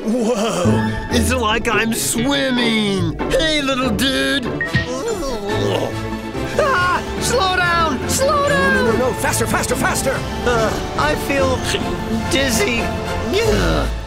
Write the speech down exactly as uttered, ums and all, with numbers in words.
Whoa! It's like I'm swimming! Hey, little dude! Ah! Slow down! Slow down! No, no, no, no! Faster, faster, faster! Uh, I feel dizzy. Yeah.